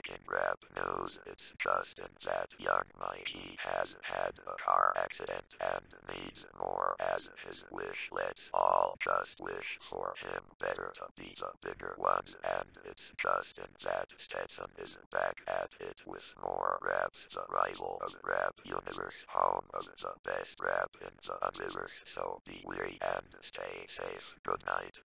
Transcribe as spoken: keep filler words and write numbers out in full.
breaking rap news. It's Justin that young Mikey has had a car accident and needs more as his wish. Let's all just wish for him better to be the bigger ones. And it's Justin that Stetson is back at it with more raps. The rival of rap universe, home of the best rap in the universe. So be wary and stay safe. Good night.